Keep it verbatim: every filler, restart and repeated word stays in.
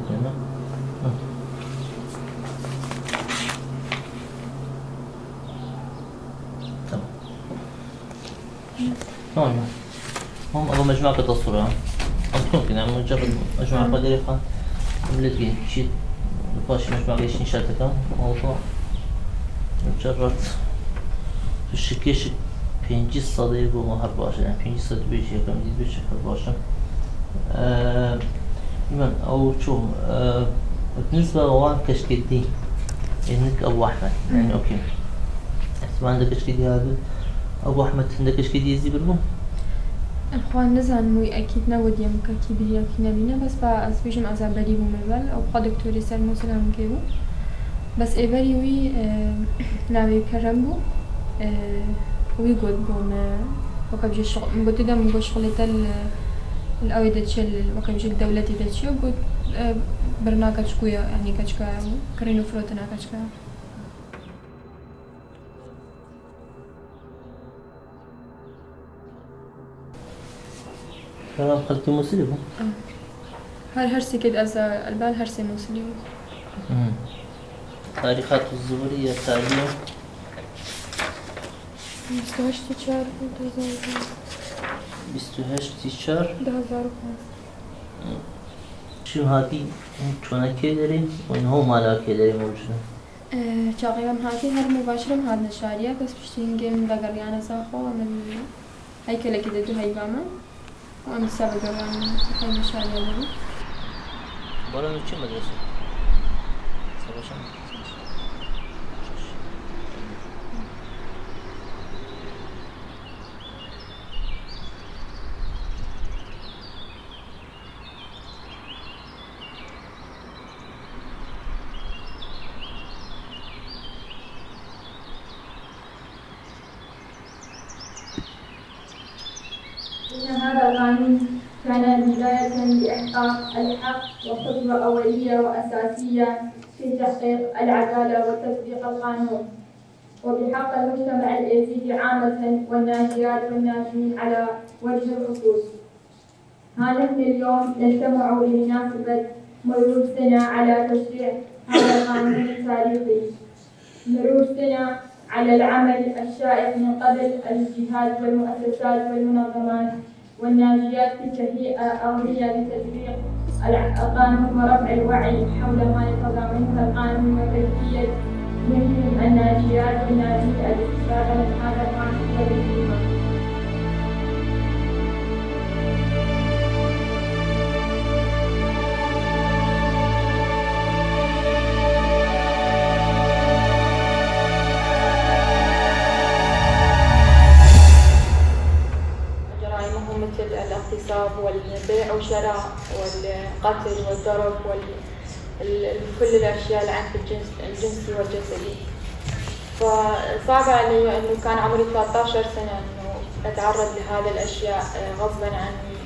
منه. تمام. تمام. هم أبغى مجموعة كتصورة. ممكن يعني مجرد مجموعة قدريقة نلاقي شيء باش مجموعة ليش نشاتك موضوع مجرد الشكيش بينجي صديق وما هرباشة يعني بينجي صديق بيجي كم دي بيجي هرباشة. من أو شو بالنسبة لوان كشكدي إنك أبو أحمد يعني أوكي اسمع عندك كشكدي هذا أبو أحمد عندك كشكدي يزي بربو الخوان نزعن موي أكيد نود يمك أكيد بيجي فينا بينا بس بقى أسبيجم أزابري بمبل أو بقى دكتوري سال موصل هم كيبو بس إبري وي ناوي كرمبو ويقول بوم وقت جي شغل قلت ده مقول شغلة ال الأوي دتشل وقت جي الدولة دتشي وقلت برنامج كويا يعني كشكا كرينو فروتنا كشكا كلام خلتي مسلم هر هرسي كده از البال هرسي مسلم امم تاريخات الزبرية تعليم بستهش تشار بستهش تشار ده هزار شو هاتي شونا كيدري وين هو مالا كيدري موجودة شاقيام هاتي هر مباشرة هاد نشارية بس بشتين جيم لقر يعني ساخو من هيكلة كده دو هيباما وأنا سابقة عن هاي نشارية لي برا من شو مدرسة؟ سبعة إن هذا القانون كان بداية لإحقاق الحق وخطوة أولية وأساسية في تحقيق العدالة وتطبيق القانون وبحق المجتمع اليزيدي عامة والناجيات والناجين على وجه الخصوص. ها نحن اليوم نجتمع بمناسبة مرور سنة على تشريع هذا القانون التاريخي، مرور سنة على العمل الشائك من قبل الجهات والمؤسسات والمنظمات والناجيات في تهيئة أولية لتطبيق القانون ورفع الوعي حول ما يتضمنه القانون وكيفية يمكن الناجيات والناجين الاستفادة من هذا القانون وتطبيقه. الاغتصاب والبيع وشراء والقتل والضرب وكل الأشياء العنف الجنسي والجسدي. فصعب علي أنه كان عمري ثلاثة عشر سنة أنه أتعرض لهذه الأشياء غصبا عني